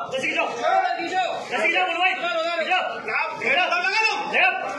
जैसे कि जाओ बोलो भाई, जाओ, लगा दो,